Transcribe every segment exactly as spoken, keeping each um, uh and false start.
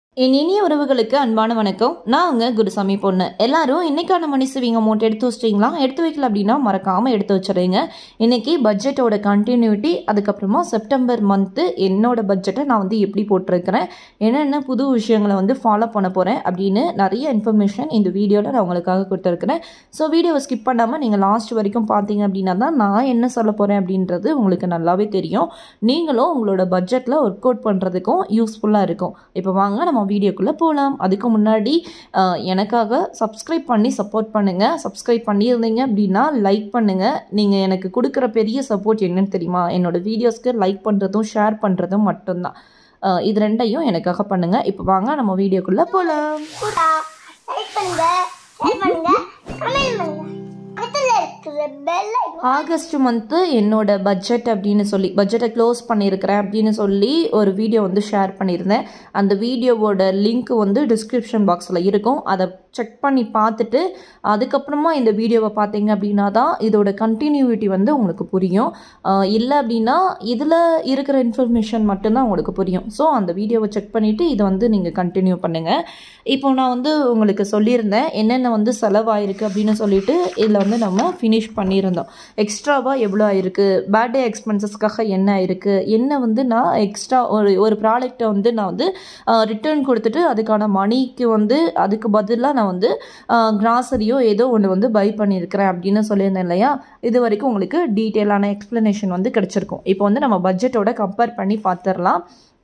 என் இனிய உறவுகளுக்கு அன்பான வணக்கம். நான் உங்க குருசாமி பொண்ணு. எல்லாரும் இன்னைக்கான மணி சேவிங் அமௌண்ட் எடுத்து வச்சிட்டீங்களா? எடுத்து வைக்கல அப்படின்னா மறக்காம எடுத்து வச்சிடுறீங்க. இன்னைக்கு பட்ஜெட்டோட கண்டினியூட்டி, அதுக்கப்புறமா செப்டம்பர் மந்த்து என்னோட பட்ஜெட்டை நான் வந்து எப்படி போட்டிருக்கிறேன், என்னென்ன புது விஷயங்களை வந்து ஃபாலோ பண்ண போகிறேன் அப்படின்னு நிறைய இன்ஃபர்மேஷன் இந்த வீடியோவில் நான் உங்களுக்காக கொடுத்துருக்கிறேன். ஸோ வீடியோவை ஸ்கிப் பண்ணாமல் நீங்கள் லாஸ்ட் வரைக்கும் பார்த்தீங்க அப்படின்னா தான் நான் என்ன சொல்ல போகிறேன் அப்படின்றது உங்களுக்கு நல்லாவே தெரியும். நீங்களும் உங்களோட பட்ஜெட்டில் ஒர்க் அவுட் பண்ணுறதுக்கும் யூஸ்ஃபுல்லாக இருக்கும். இப்போ வாங்க நம்ம வீடியோக்குள்ளே போகலாம். அதுக்கு முன்னாடி எனக்காக சப்ஸ்கிரைப் பண்ணி சப்போர்ட் பண்ணுங்கள். சப்ஸ்கிரைப் பண்ணியிருந்தீங்க அப்படின்னா லைக் பண்ணுங்கள். நீங்கள் எனக்கு கொடுக்குற பெரிய சப்போர்ட் என்னன்னு தெரியுமா? என்னோடய வீடியோஸ்க்கு லைக் பண்ணுறதும் ஷேர் பண்ணுறதும் மட்டும்தான். இது ரெண்டையும் எனக்காக பண்ணுங்கள். இப்போ வாங்க நம்ம வீடியோக்குள்ளே போகலாம். ஆகஸ்ட் மந்த்து என்னோட பட்ஜெட் அப்படின்னு சொல்லி பட்ஜெட்டை க்ளோஸ் பண்ணியிருக்கிறேன் அப்படின்னு சொல்லி ஒரு வீடியோ வந்து ஷேர் பண்ணியிருந்தேன். அந்த வீடியோவோட லிங்க் வந்து டிஸ்கிரிப்ஷன் பாக்ஸில் இருக்கும். அதை செக் பண்ணி பார்த்துட்டு அதுக்கப்புறமா இந்த வீடியோவை பார்த்தீங்க அப்படின்னா தான் இதோட கண்டினியூட்டி வந்து உங்களுக்கு புரியும். இல்லை அப்படின்னா இதில் இருக்கிற இன்ஃபர்மேஷன் மட்டும்தான் உங்களுக்கு புரியும். ஸோ அந்த வீடியோவை செக் பண்ணிவிட்டு இதை வந்து நீங்கள் கண்டினியூ பண்ணுங்கள். இப்போ நான் வந்து உங்களுக்கு சொல்லியிருந்தேன் என்னென்ன வந்து செலவாயிருக்கு அப்படின்னு சொல்லிட்டு இதில் வந்து நம்ம ஃபினிஷ் பண்ணியிருந்தோம். எக்ஸ்ட்ராவாக எவ்வளோ ஆயிருக்கு, பர்த்டே எக்ஸ்பென்சஸ்க்காக என்ன ஆயிருக்கு, என்ன வந்து நான் எக்ஸ்ட்ரா ஒரு ஒரு ப்ராடக்டை வந்து நான் வந்து ரிட்டர்ன் கொடுத்துட்டு அதுக்கான மணிக்கு வந்து அதுக்கு பதிலாக நான் வந்து கிராசரியோ ஏதோ ஒன்று வந்து பை பண்ணியிருக்கிறேன் அப்படின்னு சொல்லியிருந்தேன் இல்லையா? இது வரைக்கும் உங்களுக்கு டீட்டெயிலான எக்ஸ்ப்ளனேஷன் வந்து கிடச்சிருக்கும். இப்போ வந்து நம்ம பட்ஜெட்டோட கம்பேர் பண்ணி பார்த்துடலாம்.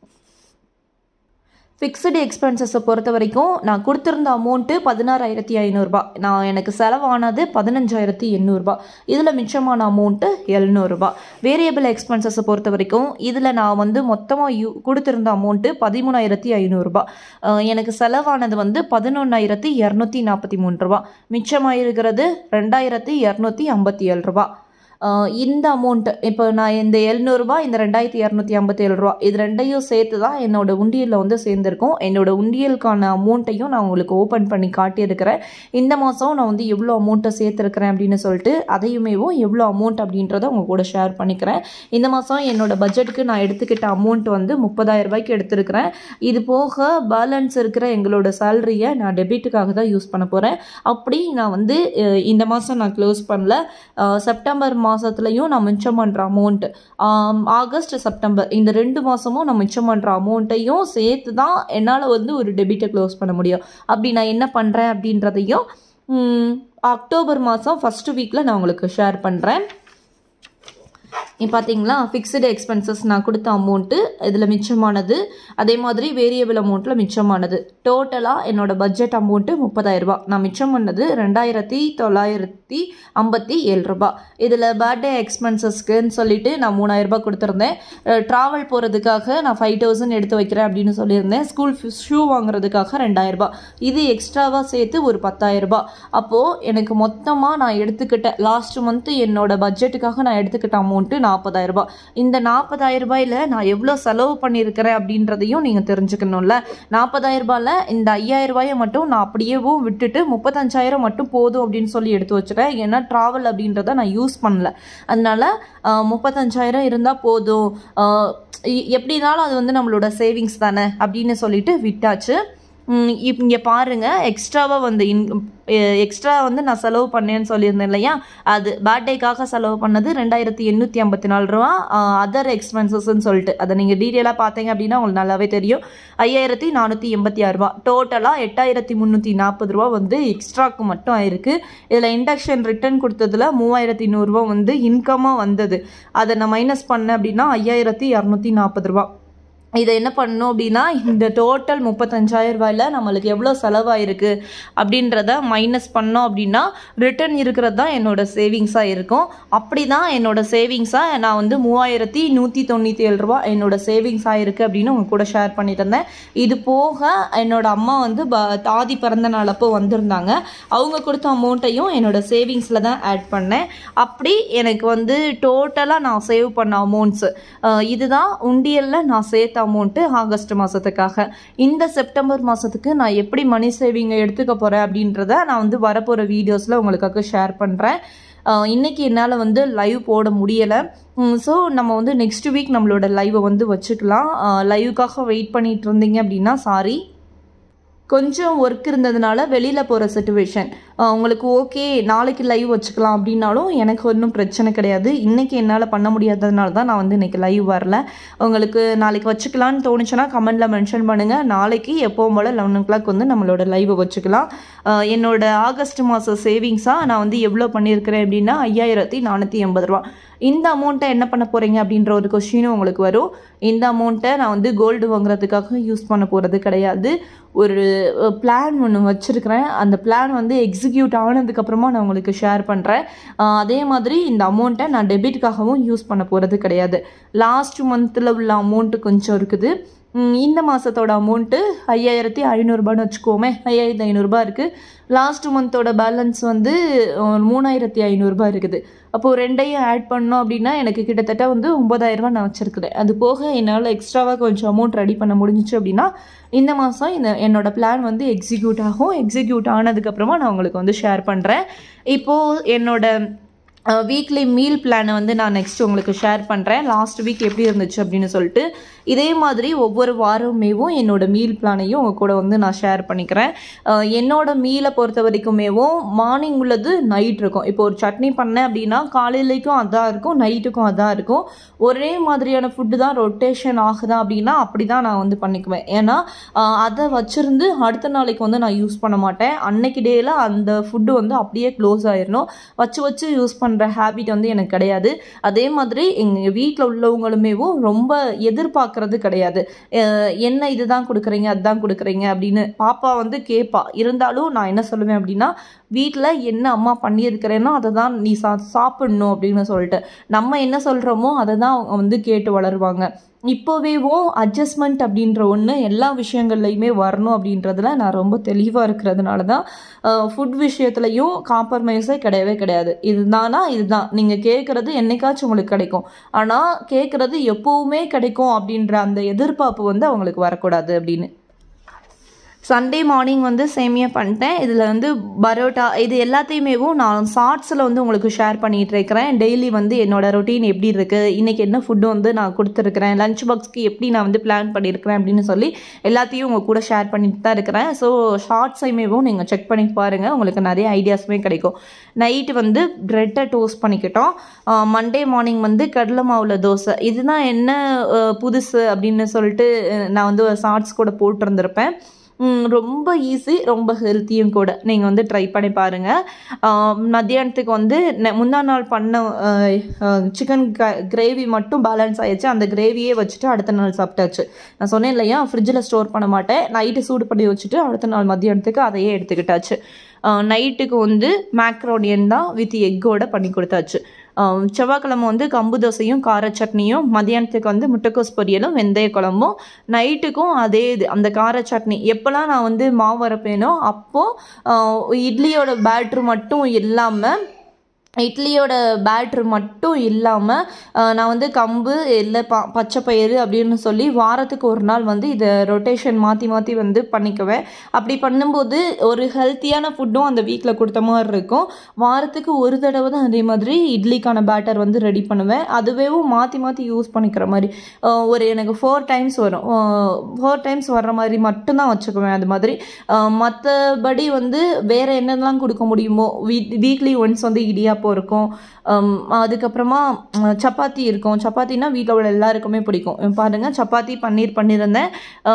ஃபிக்ஸ்டு எக்ஸ்பென்சஸை பொறுத்த வரைக்கும் நான் கொடுத்துருந்த அமௌண்ட்டு பதினாறாயிரத்தி ஐநூறுரூபா. நான் எனக்கு செலவானது பதினஞ்சாயிரத்தி எண்ணூறுபா. இதில் மிச்சமான அமௌண்ட்டு எழுநூறுபா. வேரியபிள் எக்ஸ்பென்சஸை பொறுத்த வரைக்கும் இதில் நான் வந்து மொத்தமாக யூ கொடுத்துருந்த அமௌண்ட்டு பதிமூணாயிரத்தி ஐநூறுரூபா. எனக்கு செலவானது வந்து பதினொன்றாயிரத்தி இரநூத்தி நாற்பத்தி மூணு ரூபா. மிச்சமாக இருக்கிறது ரெண்டாயிரத்தி இரநூத்தி ஐம்பத்தி ஏழு ரூபா. இந்த அமௌண்ட்டு இப்போ நான் இந்த எழுநூறுபா இந்த ரெண்டாயிரத்தி இரநூத்தி ஐம்பத்தி ஏழு ரூபா இது ரெண்டையும் சேர்த்து தான் என்னோடய உண்டியலில் வந்து சேர்ந்துருக்கும். என்னோடய உண்டியலுக்கான அமௌண்ட்டையும் நான் உங்களுக்கு ஓப்பன் பண்ணி காட்டியிருக்கிறேன். இந்த மாதம் நான் வந்து எவ்வளோ அமௌண்ட்டை சேர்த்துருக்கிறேன் அப்படின்னு சொல்லிட்டு அதையுமேவும் எவ்வளோ அமௌண்ட் அப்படின்றத உங்கள் கூட ஷேர் பண்ணிக்கிறேன். இந்த மாதம் என்னோடய பட்ஜெட்டுக்கு நான் எடுத்துக்கிட்ட அமௌண்ட் வந்து முப்பதாயிரம் ரூபாய்க்கு எடுத்துருக்கிறேன். இது போக பேலன்ஸ் இருக்கிற எங்களோட சேலரியை நான் டெபிட்டுக்காக தான் யூஸ் பண்ண போகிறேன். அப்படி நான் வந்து இந்த மாதம் நான் க்ளோஸ் பண்ணல. செப்டம்பர் மாதத்துலையும் நான் மிச்சம் பண்ணுற அமௌண்ட்டு ஆகஸ்ட் செப்டம்பர் இந்த ரெண்டு மாதமும் நான் மிச்சம் பண்ணுற அமௌண்ட்டையும் சேர்த்து தான் என்னால் வந்து ஒரு டெபிட்டை க்ளோஸ் பண்ண முடியும். அப்படி நான் என்ன பண்ணுறேன் அப்படின்றதையும் அக்டோபர் மாதம் ஃபஸ்ட்டு வீக்கில் நான் உங்களுக்கு ஷேர் பண்ணுறேன். இப்போ பார்த்தீங்களா, ஃபிக்ஸ்டு எக்ஸ்பென்சஸ் நான் கொடுத்த அமௌண்ட்டு இதில் மிச்சமானது, அதே மாதிரி வேரியபிள் அமௌண்ட்டில் மிச்சமானது. டோட்டலாக என்னோடய பட்ஜெட் அமௌண்ட்டு முப்பதாயிரரூபா. நான் மிச்சம் பண்ணது ரெண்டாயிரத்தி தொள்ளாயிரத்தி ஐம்பத்தி ஏழு ரூபா. இதில் பர்த்டே எக்ஸ்பென்சஸ்க்குன்னு சொல்லிட்டு நான் மூணாயிரரூபா கொடுத்துருந்தேன். ட்ராவல் போகிறதுக்காக நான் ஃபைவ் தௌசண்ட் எடுத்து வைக்கிறேன் அப்படின்னு சொல்லியிருந்தேன். ஸ்கூல் ஷூ வாங்குறதுக்காக ரெண்டாயிரரூபா. இது எக்ஸ்ட்ராவாக சேர்த்து ஒரு பத்தாயிரரூபா. அப்போது எனக்கு மொத்தமாக நான் எடுத்துக்கிட்ட லாஸ்ட் மந்த்து என்னோடய பட்ஜெட்டுக்காக நான் எடுத்துக்கிட்ட அமௌண்ட்டு நாற்பதாயிரம் ரூபாய். இந்த நாற்பதாயிரம் ரூபாயில் நான் எவ்வளோ செலவு பண்ணியிருக்கிறேன் அப்படின்றதையும் நீங்கள் தெரிஞ்சுக்கணும்ல. நாற்பதாயிரம் ரூபாயில் இந்த ஐயாயிரம் ரூபாயை மட்டும் நான் அப்படியேவும் விட்டுட்டு முப்பத்தஞ்சாயிரம் மட்டும் போதும் அப்படின்னு சொல்லி எடுத்து வச்சுட்டேன். ஏன்னா ட்ராவல் அப்படின்றத நான் யூஸ் பண்ணல. அதனால முப்பத்தஞ்சாயிரம் இருந்தால் போதும், எப்படினாலும் அது வந்து நம்மளோட சேவிங்ஸ் தானே அப்படின்னு சொல்லிட்டு விட்டாச்சு. இங்கே பாருங்கள், எக்ஸ்ட்ராவாக வந்து இன் எக்ஸ்ட்ரா வந்து நான் செலவு பண்ணேன்னு சொல்லியிருந்தேன் இல்லையா? அது பர்த்டேக்காக செலவு பண்ணது ரெண்டாயிரத்தி எண்ணூற்றி ஐம்பத்தி நாலு ரூபா. அதர் எக்ஸ்பென்சஸ்ன்னு சொல்லிட்டு அதை நீங்கள் டீட்டெயிலாக பார்த்தீங்க அப்படின்னா உங்களுக்கு நல்லாவே தெரியும். ஐயாயிரத்தி நானூற்றி எண்பத்தி ஆறு ரூபா. டோட்டலாக எட்டாயிரத்தி முந்நூற்றி நாற்பது ரூபா வந்து எக்ஸ்ட்ராக்கு மட்டும் ஆயிருக்கு. இதில் இண்டக்ஷன் ரிட்டர்ன் கொடுத்ததில் மூவாயிரத்தி நூறுரூவா வந்து இன்கமாக வந்தது. அதை நான் மைனஸ் பண்ணேன் அப்படின்னா ஐயாயிரத்தி இரநூத்தி நாற்பது ரூபா. இதை என்ன பண்ணணும் அப்படின்னா இந்த டோட்டல் முப்பத்தஞ்சாயிரம் ரூபாயில் நம்மளுக்கு எவ்வளோ செலவாயிருக்கு அப்படின்றத மைனஸ் பண்ணோம் அப்படின்னா ரிட்டர்ன் இருக்கிறது தான் என்னோடய சேவிங்ஸாக இருக்கும். அப்படி தான் என்னோடய சேவிங்ஸாக நான் வந்து மூவாயிரத்தி நூற்றி தொண்ணூற்றி ஏழு ரூபா என்னோடய சேவிங்ஸாக இருக்குது அப்படின்னு உங்கள் கூட ஷேர் பண்ணிட்டு இருந்தேன். இது போக என்னோடய அம்மா வந்து ப தாதி பிறந்த நாள் அப்போ வந்திருந்தாங்க. அவங்க கொடுத்த அமௌண்ட்டையும் என்னோடய சேவிங்ஸில் தான் ஆட் பண்ணேன். அப்படி எனக்கு வந்து டோட்டலாக நான் சேவ் பண்ண அமௌண்ட்ஸு இதுதான் உண்டியலில் நான் சேர்த்த அமௌண்ட்டு ஆகஸ்ட் மாதத்துக்காக. இந்த செப்டம்பர் மாதத்துக்கு நான் எப்படி மணி சேவிங்கை எடுத்துக்க போகிறேன் அப்படின்றத நான் வந்து வரப்போகிற வீடியோஸில் உங்களுக்காக ஷேர் பண்ணுறேன். இன்றைக்கி என்னால் வந்து லைவ் போட முடியலை. ஸோ நம்ம வந்து நெக்ஸ்ட் வீக் நம்மளோட லைவை வந்து வச்சுக்கலாம். லைவுக்காக வெயிட் பண்ணிகிட்டு இருந்தீங்க அப்படின்னா சாரி. கொஞ்சம் ஒர்க் இருந்ததுனால வெளியில் போகிற சுச்சுவேஷன். உங்களுக்கு ஓகே நாளைக்கு லைவ் வச்சுக்கலாம் அப்படின்னாலும் எனக்கு ஒன்றும் பிரச்சனை கிடையாது. இன்றைக்கி என்னால் பண்ண முடியாததுனால தான் நான் வந்து இன்றைக்கி லைவ் வரல. உங்களுக்கு நாளைக்கு வச்சுக்கலான்னு தோணுச்சுன்னா கமெண்டில் மென்ஷன் பண்ணுங்கள். நாளைக்கு எப்போவும் போல் லெவன் ஓ கிளாக் வந்து நம்மளோட லைவை வச்சுக்கலாம். என்னோட ஆகஸ்ட் மாதம் சேவிங்ஸாக நான் வந்து எவ்வளோ பண்ணியிருக்கிறேன் அப்படின்னா ஐயாயிரத்தி நானூற்றி எண்பது ரூபா. இந்த அமௌண்ட்டை என்ன பண்ண போகிறீங்க அப்படின்ற ஒரு கொஸ்டினும் உங்களுக்கு வரும். இந்த அமௌண்ட்டை நான் வந்து கோல்டு வாங்குறதுக்காக யூஸ் பண்ண போகிறது கிடையாது. ஒரு பிளான் ஒன்று வச்சுருக்கிறேன். அந்த பிளான் வந்து எக்ஸிக்யூட் ஆனதுக்கப்புறமா நான் உங்களுக்கு ஷேர் பண்ணுறேன். அதே மாதிரி இந்த அமௌண்ட்டை நான் டெபிட்காகவும் யூஸ் பண்ண போகிறது கிடையாது. லாஸ்ட் மந்தில் உள்ள அமௌண்ட்டு கொஞ்சம் இருக்குது. இந்த மாதத்தோட அமௌண்ட்டு ஐயாயிரத்தி ஐநூறுரூபான்னு வச்சுக்கோமே. ஐயாயிரத்தி ஐநூறுரூபா இருக்குது. லாஸ்ட் மந்தோட பேலன்ஸ் வந்து மூணாயிரத்தி ஐநூறுரூபா இருக்குது. அப்போது ரெண்டையும் ஆட் பண்ணோம் அப்படின்னா எனக்கு கிட்டத்தட்ட வந்து ஒம்பதாயிரரூபா நான் வச்சுருக்கிறேன். அது போக என்னால் எக்ஸ்ட்ராவாக கொஞ்சம் அமௌண்ட் ரெடி பண்ண முடிஞ்சிச்சு அப்படின்னா இந்த மாதம் இந்த என்னோடய பிளான் வந்து எக்ஸிக்யூட் ஆகும். எக்ஸிக்யூட் ஆனதுக்கப்புறமா நான் உங்களுக்கு வந்து ஷேர் பண்ணுறேன். இப்போது என்னோட வீக்லி மீல் பிளானை வந்து நான் நெக்ஸ்ட் உங்களுக்கு ஷேர் பண்ணுறேன். லாஸ்ட் வீக் எப்படி இருந்துச்சு அப்படின்னு சொல்லிட்டு இதே மாதிரி ஒவ்வொரு வாரமேவும் என்னோடய மீல் பிளானையும் உங்கள் கூட வந்து நான் ஷேர் பண்ணிக்கிறேன். என்னோடய மீலை பொறுத்த வரைக்குமேவும் மார்னிங் உள்ளது நைட் இருக்கும். இப்போ ஒரு சட்னி பண்ணேன் அப்படின்னா காலையிலைக்கும் அதான் இருக்கும், நைட்டுக்கும் அதான் இருக்கும். ஒரே மாதிரியான ஃபுட்டு தான் ரொட்டேஷன் ஆகுதா அப்படின்னா அப்படி தான் நான் வந்து பண்ணிக்குவேன். ஏன்னா அதை வச்சுருந்து அடுத்த நாளைக்கு வந்து நான் யூஸ் பண்ண மாட்டேன். அன்னைக்கு டேயில் அந்த ஃபுட்டு வந்து அப்படியே க்ளோஸ் ஆயிடணும். வச்சு வச்சு யூஸ் பண்ண ஹேபிட் வந்து எனக்கு கிடையாது. அதே மாதிரி எங்கள் வீட்டில் உள்ளவங்களுமேவும் ரொம்ப எதிர்பார்க்கறது கிடையாது. என்ன இதுதான் கொடுக்குறீங்க அதுதான் கொடுக்குறீங்க அப்படின்னு பாப்பா வந்து கேட்பா. இருந்தாலும் நான் என்ன சொல்லுவேன் அப்படின்னா வீட்டில் என்ன அம்மா பண்ணியிருக்கிறேனோ அதை தான் நீ சா சாப்பிடணும் அப்படின்னு சொல்லிட்டு நம்ம என்ன சொல்கிறோமோ அதை தான் அவங்க வந்து கேட்டு வளருவாங்க. இப்போவேவும் அட்ஜஸ்ட்மெண்ட் அப்படின்ற ஒன்று எல்லா விஷயங்கள்லையுமே வரணும் அப்படின்றதுல நான் ரொம்ப தெளிவாக இருக்கிறதுனால தான் ஃபுட் விஷயத்துலையும் காம்ப்ரமைஸே கிடையவே கிடையாது. இதுதானா இதுதான் நீங்கள் கேட்குறது என்னைக்காச்சும் உங்களுக்கு கிடைக்கும். ஆனால் கேட்குறது எப்போவுமே கிடைக்கும் அப்படின்ற அந்த எதிர்பார்ப்பு வந்து அவங்களுக்கு வரக்கூடாது அப்படின்னு. சண்டே மார்னிங் வந்து சேமியா பண்ணிட்டேன். இதில் வந்து பரோட்டா இது எல்லாத்தையுமேவும் நான் ஷார்ட்ஸில் வந்து உங்களுக்கு ஷேர் பண்ணிகிட்டு இருக்கிறேன். டெய்லி வந்து என்னோடய ரொட்டீன் எப்படி இருக்குது, இன்றைக்கி என்ன ஃபுட்டு வந்து நான் கொடுத்துருக்குறேன், லஞ்ச் பாக்ஸ்க்கு எப்படி நான் வந்து பிளான் பண்ணியிருக்கிறேன் அப்படின்னு சொல்லி எல்லாத்தையும் உங்கள் கூட ஷேர் பண்ணிட்டு தான் இருக்கிறேன். ஸோ ஷார்ட்ஸையுமேவும் நீங்கள் செக் பண்ணி பாருங்கள், உங்களுக்கு நிறைய ஐடியாஸுமே கிடைக்கும். நைட்டு வந்து ப்ரெட்டை டோஸ்ட் பண்ணிக்கிட்டோம். மண்டே மார்னிங் வந்து கடலை மாவில் தோசை. இதுதான் என்ன புதுசு அப்படின்னு சொல்லிட்டு நான் வந்து ஷார்ட்ஸ் கூட போட்டிருந்திருப்பேன். ரொம்ப ஈஸி, ரொம்ப ஹெல்த்தியும் கூட. நீங்கள் வந்து ட்ரை பண்ணி பாருங்கள். மத்தியானத்துக்கு வந்து முந்தா நாள் பண்ண சிக்கன் கிரேவி மட்டும் பேலன்ஸ் ஆயிடுச்சு. அந்த கிரேவியே வச்சுட்டு அடுத்த நாள் சாப்பிட்டாச்சு. நான் சொன்னேன் இல்லையா ஃப்ரிட்ஜில் ஸ்டோர் பண்ண மாட்டேன். நைட்டு சூடு பண்ணி வச்சுட்டு அடுத்த நாள் மத்தியானத்துக்கு அதையே எடுத்துக்கிட்டாச்சு. நைட்டுக்கு வந்து மேக்ரோனியன் தான் வித் எக்கோட பண்ணி கொடுத்தாச்சு. செவ்வாய்க்கிழமை வந்து கம்பு தோசையும் கார சட்னியும், மதியானத்துக்கு வந்து முட்டைக்கோஸ் பொரியலும் வெந்தய குழம்பும், நைட்டுக்கும் அதே இது அந்த கார சட்னி. எப்போல்லாம் நான் வந்து மாவு வரப்பேனோ அப்போது இட்லியோட பேட்ரு மட்டும் இல்லாமல் இட்லியோட பேட்ரு மட்டும் இல்லாமல் நான் வந்து கம்பு இல்லை ப பச்சை பயிறு அப்படின்னு சொல்லி வாரத்துக்கு ஒரு நாள் வந்து இதை ரொட்டேஷன் மாற்றி மாற்றி வந்து பண்ணிக்குவேன். அப்படி பண்ணும்போது ஒரு ஹெல்த்தியான ஃபுட்டும் அந்த வீக்கில் கொடுத்த மாதிரி இருக்கும். வாரத்துக்கு ஒரு தடவை தான் அதே மாதிரி இட்லிக்கான பேட்டர் வந்து ரெடி பண்ணுவேன். அதுவே மாற்றி மாற்றி யூஸ் பண்ணிக்கிற மாதிரி ஒரு எனக்கு ஃபோர் டைம்ஸ் வரும். ஃபோர் டைம்ஸ் வர்ற மாதிரி மட்டும்தான் வச்சுக்குவேன். அது மாதிரி மற்றபடி வந்து வேறு என்னெல்லாம் கொடுக்க முடியுமோ வீக் வீக்லி ஒன்ஸ் வந்து இடியாப்பம் இருக்கும். அதுக்கப்புறமா சப்பாத்தி இருக்கும். சப்பாத்தினா வீட்டில் உள்ள எல்லாருக்குமே பிடிக்கும். பாருங்கள் சப்பாத்தி பன்னீர் பண்ணியிருந்தேன்.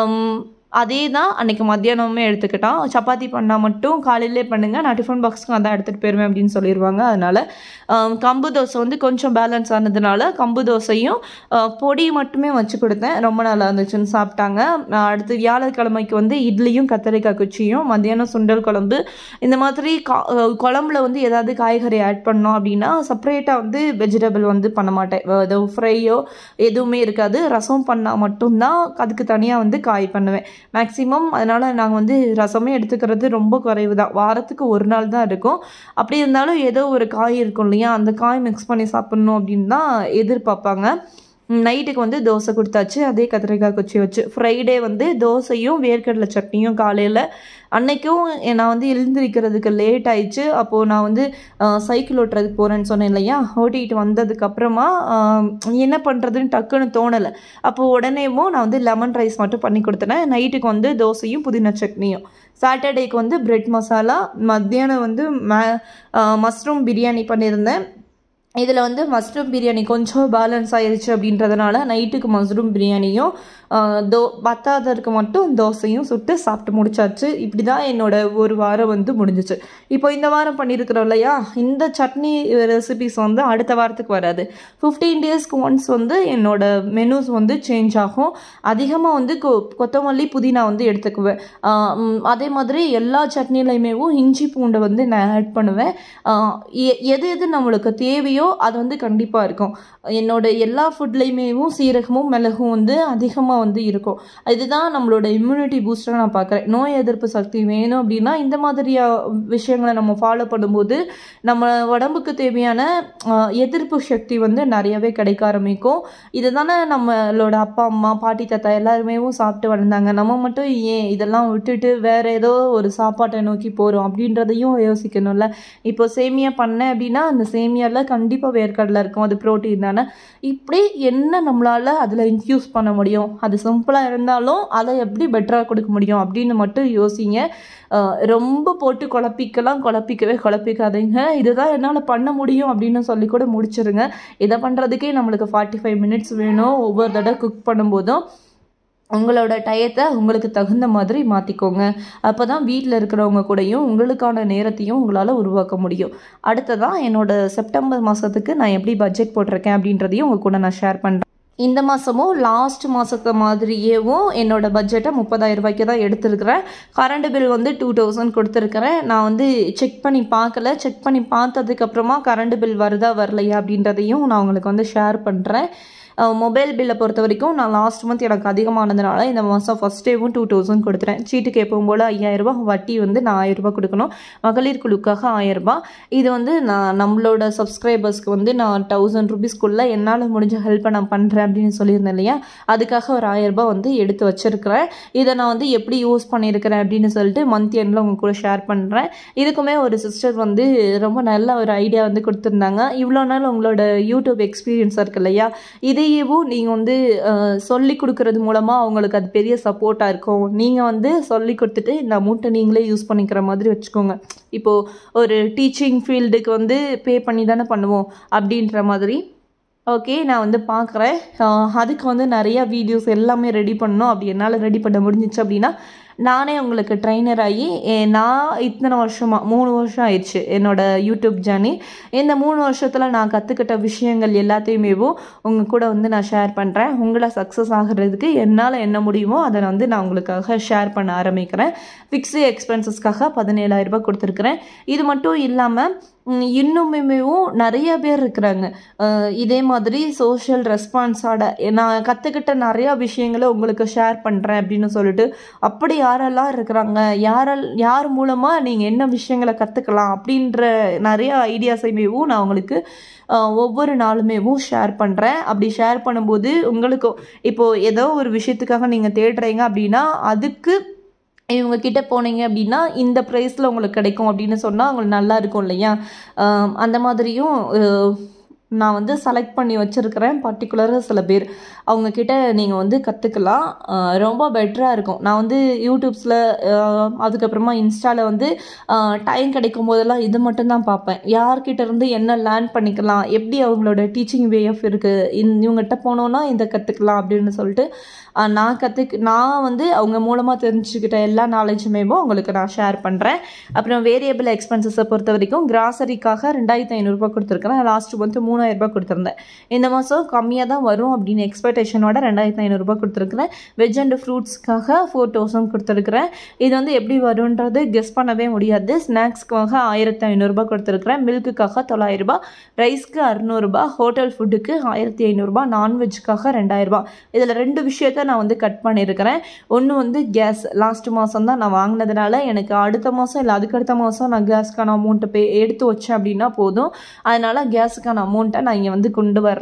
அதே தான் அன்றைக்கி மத்தியானமே எடுத்துக்கிட்டான். சப்பாத்தி பண்ணால் மட்டும் காலையிலே பண்ணுங்கள், நான் டிஃபன் பாக்ஸ்க்கு அதான் எடுத்துகிட்டு போயிடுவேன் அப்படின்னு சொல்லிடுவாங்க. அதனால் கம்பு தோசை வந்து கொஞ்சம் பேலன்ஸ் ஆனதுனால கம்பு தோசையும் பொடி மட்டுமே வச்சு கொடுத்தேன். ரொம்ப நல்லா இருந்துச்சுன்னு சாப்பிட்டாங்க. அடுத்து வியாழக்கிழமைக்கு வந்து இட்லியும் கத்தரிக்காய் குச்சியும், மத்தியானம் சுண்டல் குழம்பு. இந்த மாதிரி கா குழம்புல வந்து ஏதாவது காய்கறி ஆட் பண்ணோம் அப்படின்னா செப்பரேட்டாக வந்து வெஜிடபிள் வந்து பண்ண மாட்டேன். ஏதோ ஃப்ரையோ எதுவுமே இருக்காது. ரசம் பண்ணால் மட்டும்தான் அதுக்கு தனியாக வந்து காய் பண்ணுவேன் மேக்ஸிமம். அதனால் நாங்கள் வந்து ரசமே எடுத்துக்கிறது ரொம்ப குறைவு தான். வாரத்துக்கு ஒரு நாள் தான் இருக்கும். அப்படி இருந்தாலும் ஏதோ ஒரு காய் இருக்கும் இல்லையா, அந்த காய் மிக்ஸ் பண்ணி சாப்பிட்ணும் அப்படின்னு தான் எதிர்பார்ப்பாங்க. நைட்டுக்கு வந்து தோசை கொடுத்தாச்சு, அதே கத்திரிக்காய் குச்சி வச்சு. ஃப்ரைடே வந்து தோசையும் வேர்க்கடலை சட்னியும் காலையில். அன்றைக்கும் நான் வந்து எழுந்திரிக்கிறதுக்கு லேட் ஆயிடுச்சு. அப்போது நான் வந்து சைக்கிள் ஓட்டுறதுக்கு போகிறேன்னு சொன்னேன் இல்லையா, ஓட்டிகிட்டு வந்ததுக்கப்புறமா என்ன பண்ணுறதுன்னு டக்குன்னு தோணலை. அப்போது உடனேவும் நான் வந்து லெமன் ரைஸ் மட்டும் பண்ணி கொடுத்தேன். நைட்டுக்கு வந்து தோசையும் புதினா சட்னியும். சாட்டர்டேக்கு வந்து பிரெட் மசாலா. மத்தியானம் வந்து ம மஷ்ரூம் பிரியாணி பண்ணியிருந்தேன். இதில் வந்து மஷ்ரூம் பிரியாணி கொஞ்சம் பேலன்ஸ் ஆயிடுச்சு அப்படின்றதுனால நைட்டுக்கு மஷ்ரூம் பிரியாணியும் தோ பத்தாததுக்கு மட்டும் தோசையும் சுட்டு சாப்பிட்டு முடிச்சாச்சு. இப்படி தான் என்னோட ஒரு வாரம் வந்து முடிஞ்சிச்சு. இப்போ இந்த வாரம் பண்ணியிருக்கிறோம் இல்லையா, இந்த சட்னி ரெசிபிஸ் வந்து அடுத்த வாரத்துக்கு வராது. ஃபிஃப்டீன் டேஸ்க்கு ஒன்ஸ் வந்து என்னோட மெனூஸ் வந்து சேஞ்ச் ஆகும். அதிகமாக வந்து கொ கொத்தமல்லி புதினா வந்து எடுத்துக்குவேன். அதே மாதிரி எல்லா சட்னிலையுமே இஞ்சி பூண்டை வந்து நான் ஆட் பண்ணுவேன். எது எது நம்மளுக்கு தேவையோ அது வந்து கண்டிப்பாக இருக்கும். என்னோட எல்லா ஃபுட்லேயுமே சீரகமும் மிளகும் வந்து அதிகமாக வந்து இருக்கும். இதுதான் நம்மளோட இம்யூனிட்டி பூஸ்டராக நான் பார்க்குறேன். நோய் எதிர்ப்பு சக்தி வேணும் அப்படின்னா இந்த மாதிரியா விஷயங்களை நம்ம ஃபாலோ பண்ணும்போது நம்ம உடம்புக்கு தேவையான எதிர்ப்பு சக்தி வந்து நிறையவே கிடைக்க ஆரம்பிக்கும். இது தானே நம்மளோட அப்பா அம்மா பாட்டி தாத்தா எல்லாருமே சாப்பிட்டு வளர்ந்தாங்க. நம்ம மட்டும் ஏன் இதெல்லாம் விட்டுட்டு வேற ஏதோ ஒரு சாப்பாட்டை நோக்கி போகிறோம் அப்படின்றதையும் யோசிக்கணும்ல. இப்போ சேமியா பண்ணேன் அப்படின்னா அந்த சேமியாவில் கண்டிப்பாக வேர்க்கடலை இருக்கும், அது ப்ரோட்டீன் தானே. இப்படி என்ன நம்மளால் அதில் இன்ஃப்யூஸ் பண்ண முடியும், அது சிம்பிளாக இருந்தாலும் அதை எப்படி பெட்டராக கொடுக்க முடியும் அப்படின்னு மட்டும் யோசிங்க. ரொம்ப போட்டு குழப்பிக்கலாம் குழப்பிக்கவே குழப்பிக்காதீங்க. இதுதான் என்னால் பண்ண முடியும் அப்படின்னு சொல்லி கூட முடிச்சிருங்க. இதை பண்ணுறதுக்கே நம்மளுக்கு ஃபார்ட்டி ஃபைவ் மினிட்ஸ் வேணும் ஒவ்வொரு தடவை குக் பண்ணும்போதும். உங்களோட டயத்தை உங்களுக்கு தகுந்த மாதிரி மாற்றிக்கோங்க. அப்போ தான் வீட்டில் இருக்கிறவங்க கூடயும் உங்களுக்கான நேரத்தையும் உங்களால் உருவாக்க முடியும். அடுத்ததான் என்னோட செப்டம்பர் மாதத்துக்கு நான் எப்படி பட்ஜெட் போட்டிருக்கேன் அப்படின்றதையும் உங்கள் கூட நான் ஷேர் பண்ணுறேன். இந்த மாதமும் லாஸ்ட் மாதத்தை மாதிரியேவும் என்னோட பட்ஜெட்டை முப்பதாயிரம் ரூபாய்க்கு தான் எடுத்துருக்கிறேன். கரண்ட் பில் வந்து டூ தௌசண்ட் கொடுத்துருக்கிறேன். நான் வந்து செக் பண்ணி பார்க்கல. செக் பண்ணி பார்த்ததுக்கப்புறமா கரண்ட் பில் வருதா வரலையா அப்படின்றதையும் நான் உங்களுக்கு வந்து ஷேர் பண்ணுறேன். மொபைல் பில்லை பொறுத்த வரைக்கும் நான் லாஸ்ட் மந்த் எனக்கு அதிகமானதுனால இந்த மாதம் ஃபஸ்ட் டேவும் டூ தௌசண்ட் கொடுத்துறேன். சீட்டுக்கு எப்பவும் போல் ஐயாயிரரூபா, வட்டி வந்து நான் ஆயிரரூபா கொடுக்கணும். மகளிர் குழுக்காக ஆயிரரூபா. இது வந்து நான் நம்மளோட சப்ஸ்கிரைபர்ஸ்க்கு வந்து நான் தௌசண்ட் ருபீஸ்க்குள்ளே என்னால் முடிஞ்ச ஹெல்ப்பை நான் பண்ணுறேன் அப்படின்னு சொல்லியிருந்தேன் இல்லையா, அதுக்காக ஒரு ஆயிரரூபா வந்து எடுத்து வச்சுருக்கிறேன். இதை நான் வந்து எப்படி யூஸ் பண்ணியிருக்கிறேன் அப்படின்னு சொல்லிட்டு மந்த் எண்டில் உங்க கூட ஷேர் பண்ணுறேன். இதுக்குமே ஒரு சிஸ்டர் வந்து ரொம்ப நல்ல ஒரு ஐடியா வந்து கொடுத்துருந்தாங்க. இவ்வளோ நாள் உங்களோட யூடியூப் எக்ஸ்பீரியன்ஸ் இருக்கு இல்லையா, இது இதையவும் நீங்கள் வந்து சொல்லி கொடுக்கறது மூலமாக அவங்களுக்கு அது பெரிய சப்போர்ட்டாக இருக்கும். நீங்கள் வந்து சொல்லி கொடுத்துட்டு இந்த அமௌண்ட்டை நீங்களே யூஸ் பண்ணிக்கிற மாதிரி வச்சுக்கோங்க. இப்போது ஒரு டீச்சிங் ஃபீல்டுக்கு வந்து பே பண்ணி தானே பண்ணுவோம் அப்படின்ற மாதிரி. ஓகே, நான் வந்து பார்க்குறேன். அதுக்கு வந்து நிறையா வீடியோஸ் எல்லாமே ரெடி பண்ணணும். அப்படி என்னால் ரெடி பண்ண முடிஞ்சிச்சு அப்படின்னா நானே உங்களுக்கு ட்ரைனர் ஆகி நான் இத்தனை வருஷமாக மூணு வருஷம் ஆயிடுச்சு என்னோடய யூடியூப் ஜேர்னி. இந்த மூணு வருஷத்தில் நான் கற்றுக்கிட்ட விஷயங்கள் எல்லாத்தையுமே உங்கள் கூட வந்து நான் ஷேர் பண்ணுறேன். உங்களை சக்ஸஸ் ஆகிறதுக்கு என்னால் என்ன முடியுமோ அதை வந்து நான் உங்களுக்காக ஷேர் பண்ண ஆரம்பிக்கிறேன். ஃபிக்ஸு எக்ஸ்பென்சஸ்க்காக பதினேழாயிரம் ரூபாய் கொடுத்துருக்குறேன். இது மட்டும் இல்லாமல் இன்னுமே நிறைய பேர் இருக்கிறாங்க இதே மாதிரி சோஷியல் ரெஸ்பான்ஸோட நான் கற்றுக்கிட்ட நிறையா விஷயங்களை உங்களுக்கு ஷேர் பண்ணுறேன் அப்படின்னு சொல்லிட்டு. அப்படி யாரெல்லாம் இருக்கிறாங்க, யாரெல் யார் மூலமாக நீங்கள் என்ன விஷயங்களை கற்றுக்கலாம் அப்படின்ற நிறைய ஐடியாஸையுமேவும் நான் உங்களுக்கு ஒவ்வொரு நாளுமேவும் ஷேர் பண்ணுறேன். அப்படி ஷேர் பண்ணும்போது உங்களுக்கு இப்போது ஏதோ ஒரு விஷயத்துக்காக நீங்கள் தேடுறீங்க அப்படின்னா அதுக்கு இவங்க கிட்ட போனீங்க அப்படின்னா இந்த ப்ரைஸில் உங்களுக்கு கிடைக்கும் அப்படின்னு சொன்னால் உங்களுக்கு நல்லா இருக்கும் இல்லையா. அந்த மாதிரியும் நான் வந்து செலக்ட் பண்ணி வச்சுருக்கிறேன். பர்டிகுலராக சில பேர் அவங்கக்கிட்ட நீங்கள் வந்து கற்றுக்கலாம். ரொம்ப பெட்டராக இருக்கும். நான் வந்து யூடியூப்ஸில் அதுக்கப்புறமா இன்ஸ்டாவில் வந்து டைம் கிடைக்கும் போதெல்லாம் இது மட்டும்தான் பார்ப்பேன். யார்கிட்ட இருந்து என்ன லேர்ன் பண்ணிக்கலாம், எப்படி அவங்களோட டீச்சிங் வே ஆஃப் இருக்குது, இந் இவங்ககிட்ட போனோன்னா இதை கற்றுக்கலாம் அப்படின்னு சொல்லிட்டு நான் கற்றுக்கு நான் வந்து அவங்க மூலமாக தெரிஞ்சுக்கிட்ட எல்லா நாலேஜுமே உங்களுக்கு நான் ஷேர் பண்ணுறேன். அப்புறம் வேரியபிள் எக்ஸ்பென்சஸை பொறுத்த வரைக்கும் கிராசரிக்காக ரெண்டாயிரத்தி ஐநூறுரூபா கொடுத்துருக்குறேன். லாஸ்ட் மந்த்து மூணாயிரரூபா கொடுத்துருந்தேன். இந்த மாதம் கம்மியாக தான் வரும் அப்படின்னு எக்ஸ்பெக்டேஷனோட ரெண்டாயிரத்தி ஐநூறுரூபா கொடுத்துருக்குறேன். வெஜ் அண்ட் ஃப்ரூட்ஸ்க்காக ஃபோர் தௌசண்ட் கொடுத்துருக்குறேன். இது வந்து எப்படி வரும்ன்றது கெஸ் பண்ணவே முடியாது. ஸ்நாக்ஸ்க்காக ஆயிரத்தி ஐநூறுரூபா கொடுத்துருக்குறேன். மில்க்குக்காக தொள்ளாயிரரூபா, ரைஸ்க்கு அறுநூறுபா, ஹோட்டல் ஃபுட்டுக்கு ஆயிரத்தி ஐநூறுரூபா, நான்வெஜ்ஜுக்காக ரெண்டாயிரரூபா. இதில் ரெண்டு விஷயத்த நான் வந்து கட் பண்ணியிருக்கிறேன். ஒன்று வந்து கேஸ் லாஸ்ட் மாதம் தான் நான் வாங்கினதுனால எனக்கு அடுத்த மாதம் இல்லை அதுக்கு அடுத்த மாதம் நான் கேஸுக்கான அமௌண்ட்டை பே எடுத்து வச்சேன் அப்படின்னா போதும். அதனால் கேஸுக்கான அமௌண்ட்டை நான் இங்கே வந்து கொண்டு வரல.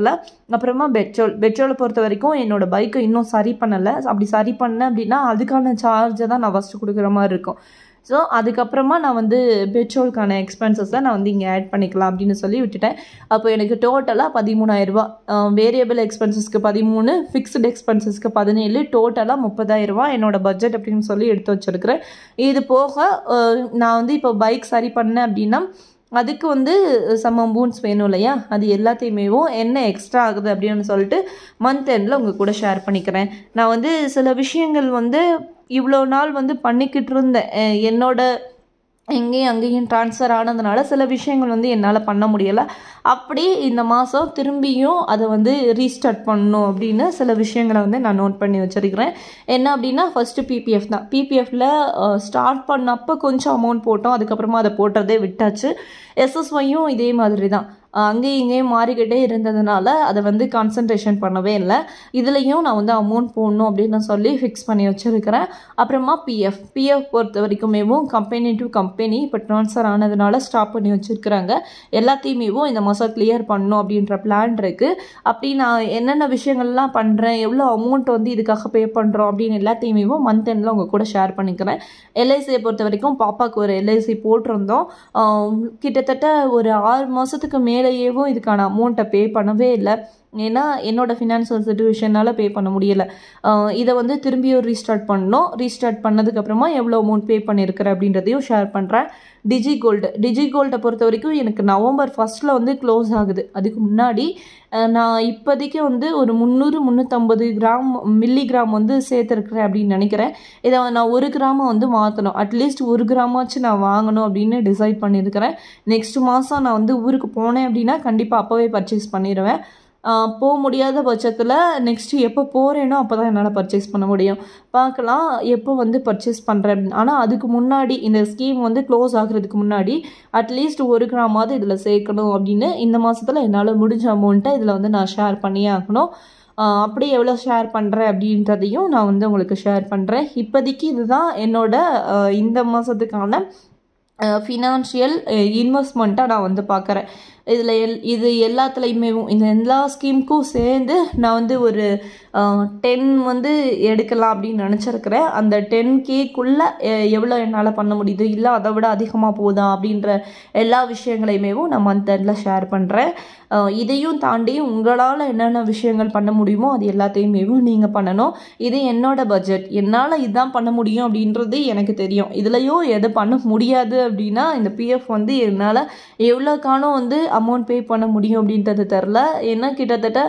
அப்புறமா பெட்ரோல் பெட்ரோலை பொறுத்த வரைக்கும் என்னோடய பைக்கை இன்னும் சரி பண்ணலை. அப்படி சரி பண்ணேன் அப்படின்னா அதுக்கான சார்ஜை தான் நான் ஃபஸ்ட்டு கொடுக்குற மாதிரி இருக்கும். ஸோ அதுக்கப்புறமா நான் வந்து பெட்ரோலுக்கான எக்ஸ்பென்சஸை நான் வந்து இங்கே ஆட் பண்ணிக்கலாம் அப்படின்னு சொல்லி விட்டுட்டேன். அப்போ எனக்கு டோட்டலாக பதிமூணாயிரரூபா, வேரியபிள் எக்ஸ்பென்சஸ்க்கு பதிமூணு, ஃபிக்ஸ்டு எக்ஸ்பென்சஸ்க்கு பதினேழு, டோட்டலாக முப்பதாயிரரூபா என்னோடய பட்ஜெட் அப்படின்னு சொல்லி எடுத்து வச்சுருக்கிறேன். இது போக நான் வந்து இப்போ பைக் சரி பண்ணேன் அப்படின்னா அதுக்கு வந்து சம் அமௌண்ட்ஸ் வேணும் இல்லையா, அது எல்லாத்தையுமேவும் என்ன எக்ஸ்ட்ரா ஆகுது அப்படின்னு சொல்லிட்டு மந்த் எண்டில் உங்கள் கூட ஷேர் பண்ணிக்கிறேன். நான் வந்து சில விஷயங்கள் வந்து இவ்வளோ நாள் வந்து பண்ணிக்கிட்டு இருந்தேன். என்னோட எங்கேயும் அங்கேயும் ட்ரான்ஸ்ஃபர் ஆனதுனால சில விஷயங்கள் வந்து என்னால் பண்ண முடியலை. அப்படி இந்த மாதம் திரும்பியும் அதை வந்து ரீஸ்டார்ட் பண்ணணும் அப்படின்னு சில விஷயங்களை வந்து நான் நோட் பண்ணி வச்சுருக்கிறேன். என்ன அப்படின்னா ஃபஸ்ட்டு பிபிஎஃப் தான். பிபிஎஃப்பில் ஸ்டார்ட் பண்ணப்போ கொஞ்சம் அமௌண்ட் போட்டோம், அதுக்கப்புறமா அதை போட்டதே விட்டாச்சு. எஸ்எஸ்ஒய்யும் இதே மாதிரி தான், அங்கேயும் இங்கேயும் மாறிக்கிட்டே இருந்ததுனால அதை வந்து கான்சன்ட்ரேஷன் பண்ணவே இல்லை. இதுலேயும் நான் வந்து அமௌண்ட் போடணும் அப்படின்னு சொல்லி ஃபிக்ஸ் பண்ணி வச்சுருக்கிறேன். அப்புறமா பிஎஃப் பிஎஃப் பொறுத்த வரைக்குமேவும் கம்பெனி டு கம்பெனி இப்போ ட்ரான்ஸ்ஃபர் ஆனதுனால ஸ்டாப் பண்ணி வச்சுருக்குறாங்க. எல்லாத்தையுமேவும் இந்த மாதம் கிளியர் பண்ணணும் அப்படின்ற பிளான் இருக்குது. அப்படி நான் என்னென்ன விஷயங்கள்லாம் பண்ணுறேன், எவ்வளோ அமௌண்ட் வந்து இதுக்காக பே பண்ணுறோம் அப்படின்னு எல்லாத்தையுமேவும் மந்த் எண்டில் உங்கள் கூட ஷேர் பண்ணிக்கிறேன். எல்ஐசியை பொறுத்த வரைக்கும் பாப்பாவுக்கு ஒரு எல்ஐசி போட்டிருந்தோம். கிட்டத்தட்ட ஒரு ஆறு மாதத்துக்கு மே மேலேயேவும் இதுக்கான அமௌண்ட்டை பே பண்ணவே இல்லை. ஏன்னா என்னோடய ஃபினான்ஷியல் சிச்சுவேஷனால் பே பண்ண முடியலை. இதை வந்து திரும்பியும் ரீஸ்டார்ட் பண்ணணும். ரீஸ்டார்ட் பண்ணதுக்கப்புறமா எவ்வளோ அமௌண்ட் பே பண்ணியிருக்கிறேன் அப்படின்றதையும் ஷேர் பண்ணுறேன். டிஜி கோல்டு டிஜி கோல்டை பொறுத்த வரைக்கும் எனக்கு நவம்பர் ஃபஸ்ட்டில் வந்து க்ளோஸ் ஆகுது. அதுக்கு முன்னாடி நான் இப்போதைக்கு வந்து ஒரு முந்நூறு முந்நூற்றம்பது கிராம் மில்லி கிராம் வந்து சேர்த்துருக்குறேன் அப்படின்னு நினைக்கிறேன். இதை நான் ஒரு கிராமை வந்து மாற்றணும். அட்லீஸ்ட் ஒரு கிராமாச்சும் நான் வாங்கணும் அப்படின்னு டிசைட் பண்ணியிருக்கிறேன். நெக்ஸ்ட் மாதம் நான் வந்து ஊருக்கு போனேன் அப்படின்னா கண்டிப்பாக அப்போவே பர்ச்சேஸ் பண்ணிடுவேன். போக முடியாத பட்சத்தில் நெக்ஸ்ட்டு எப்போ போகிறேனோ அப்போ தான் என்னால் பர்ச்சேஸ் பண்ண முடியும். பார்க்கலாம் எப்போ வந்து பர்ச்சேஸ் பண்ணுறேன் அப்படின்னு. ஆனால் அதுக்கு முன்னாடி இந்த ஸ்கீம் வந்து க்ளோஸ் ஆகிறதுக்கு முன்னாடி அட்லீஸ்ட் ஒரு கிராமாவது இதில் சேர்க்கணும் அப்படின்னு இந்த மாதத்தில் என்னால் முடிஞ்ச அமௌண்ட்டை இதில் வந்து நான் ஷேர் பண்ணியே ஆகணும். அப்படி எவ்வளோ ஷேர் பண்ணுறேன் அப்படின்றதையும் நான் வந்து உங்களுக்கு ஷேர் பண்ணுறேன். இப்போதைக்கு இதுதான் என்னோட இந்த மாதத்துக்கான ஃபினான்ஷியல் இன்வெஸ்ட்மெண்ட்டாக நான் வந்து பார்க்குறேன். இதில் எல் இது எல்லாத்துலேயுமே இந்த எல்லா ஸ்கீமுக்கும் சேர்ந்து நான் வந்து ஒரு டென் வந்து எடுக்கலாம் அப்படின்னு நினச்சிருக்கிறேன். அந்த டென் கேக்குள்ளே எவ்வளோ என்னால் பண்ண முடியுது, இல்லை அதை விட அதிகமாக போதா அப்படின்ற எல்லா விஷயங்களையுமே நான் மந்த் எண்டில் ஷேர் பண்ணுறேன். இதையும் தாண்டி உங்களால் என்னென்ன விஷயங்கள் பண்ண முடியுமோ அது எல்லாத்தையுமே நீங்கள் பண்ணணும். இது என்னோட பட்ஜெட், என்னால் இதுதான் பண்ண முடியும் அப்படின்றது எனக்கு தெரியும். இதுலேயும் எது பண்ண முடியாது அப்படின்னா இந்த பிஎஃப் வந்து என்னால் எவ்வளோக்கானும் வந்து அமௌண்ட் பே பண்ண முடியும் அப்படின்றது தெரில. ஏன்னா கிட்டத்தட்ட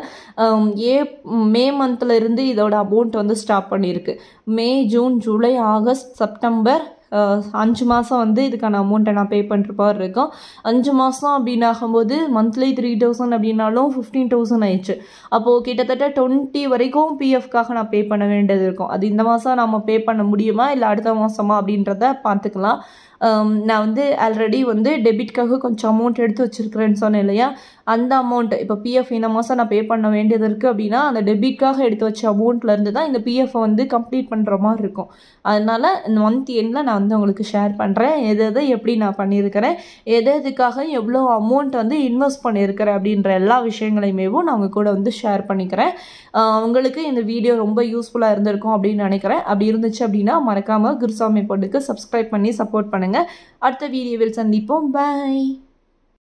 ஏ மே மந்தில் இருந்து இதோட அமௌண்ட் வந்து ஸ்டாப் பண்ணியிருக்கு. May June July August September அஞ்சு மாதம் வந்து இதுக்கான அமௌண்ட்டை நான் பே பண்ணுற மாதிரி இருக்கும். அஞ்சு மாதம் அப்படின்னு ஆகும்போது மந்த்லி த்ரீ தௌசண்ட் அப்படின்னாலும் ஃபிஃப்டீன் தௌசண்ட் ஆயிடுச்சு. அப்போது கிட்டத்தட்ட டுவெண்ட்டி வரைக்கும் பிஎஃப்காக நான் பே பண்ண வேண்டியது இருக்கும். அது இந்த மாதம் நம்ம பே பண்ண முடியுமா இல்லை அடுத்த மாதமா அப்படின்றத பார்த்துக்கலாம். நான் வந்து ஆல்ரெடி வந்து டெபிட்காக கொஞ்சம் அமௌண்ட் எடுத்து வச்சுருக்கிறேன்னு சொன்னேன் இல்லையா, அந்த அமௌண்ட் இப்போ பிஎஃப் இந்த மாதம் நான் பே பண்ண வேண்டியது இருக்குது அப்படின்னா அந்த டெபிட்காக எடுத்து வச்ச அமௌண்ட்லேருந்து தான் இந்த பிஎஃப்பை வந்து கம்ப்ளீட் பண்ணுற மாதிரி இருக்கும். அதனால் இந்த மந்த் எண்டில் நான் வந்து உங்களுக்கு ஷேர் பண்ணுறேன் எது எது எப்படி நான் பண்ணியிருக்கிறேன், எது எதுக்காக எவ்வளோ அமௌண்ட் வந்து இன்வெஸ்ட் பண்ணியிருக்கிறேன் அப்படின்ற எல்லா விஷயங்களையுமே நான் உங்கள் கூட வந்து ஷேர் பண்ணிக்கிறேன். உங்களுக்கு இந்த வீடியோ ரொம்ப யூஸ்ஃபுல்லாக இருந்திருக்கும் அப்படின்னு நினைக்கிறேன். அப்படி இருந்துச்சு அப்படின்னா மறக்காமல் குருசாமி பொண்ணுக்கு சப்ஸ்கிரைப் பண்ணி சப்போர்ட் பண்ணுங்கள். அடுத்த வீடியோவில் சந்திப்போம். பாய்.